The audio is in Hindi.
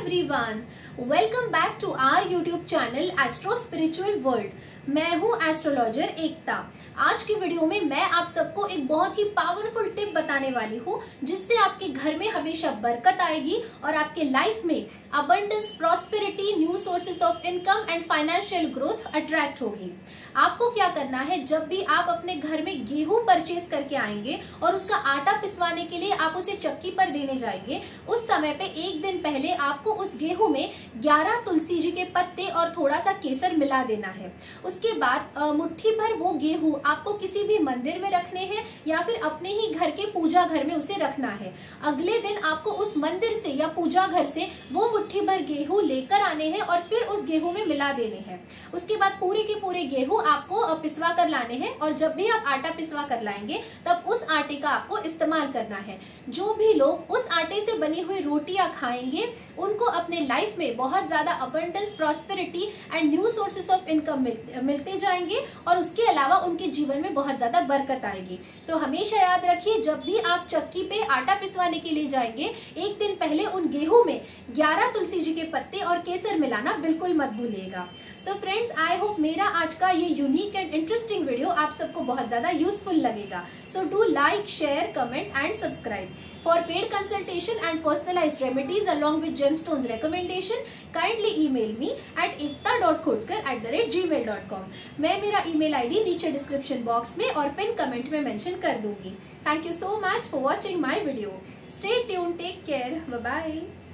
Everyone, welcome back to our YouTube channel astro spiritual world. मैं हूं एस्ट्रोलॉजर एकता। आज की वीडियो में मैं आप सबको एक बहुत ही पावरफुल टिप बताने वाली हूं जिससे आपके घर में हमेशा बरकत आएगी और आपके लाइफ में abundance, prosperity, new sources of income and financial growth attract होगी। आपको क्या करना है, जब भी आप अपने घर में गेहूं परचेज करके आएंगे और उसका आटा पिसवाने के लिए आप उसे चक्की पर देने जाएंगे, उस समय पे एक दिन पहले आपको उस गेहूं में 11 तुलसी जी के पत्ते और थोड़ा सा केसर मिला देना है। उसके बाद मुट्ठी भर वो गेहूं आपको किसी भी मंदिर में रखने हैं या फिर अपने ही घर के पूजा घर में उसे रखना है। अगले दिन आपको उस मंदिर से या पूजा घर से वो मुट्ठी भर गेहूं लेकर आने हैं और फिर उस गेहूं में मिला देने हैं। उसके बाद पूरे के पूरे गेहूं आपको पिसवा कर लाने हैं और जब भी आप आटा पिसवा कर लाएंगे तब उस आटे का आपको इस्तेमाल करना है। जो भी लोग उस आटे से बनी हुई रोटियां खाएंगे उनको अपने लाइफ में बहुत ज्यादा abundance, prosperity and new sources of income मिलते जाएंगे और उसके अलावा उनके जीवन में बहुत ज्यादा बरकत आएगी। तो हमेशा याद रखिए, जब भी आप चक्की पे आटा पिसवाने के लिए जाएंगे एक दिन पहले उन गेहूं में 11 तुलसी जी के पत्ते और केसर मिलाना बिल्कुल मत भूलिएगा। सो फ्रेंड्स, आई होप मेरा आज का ये यूनिक एंड इंटरेस्टिंग वीडियो आप सबको बहुत ज्यादा यूजफुल लगेगा। So do like, share, comment and subscribe. For paid consultation and personalized remedies along with gemstones recommendation, kindly email me at ekta.khotkar@gmail.com। मैं मेरा email ID नीचे डिस्क्रिप्शन बॉक्स में और पिन कमेंट में मेंशन कर दूंगी। Thank you so much for watching my video. Stay tuned, take care, bye bye।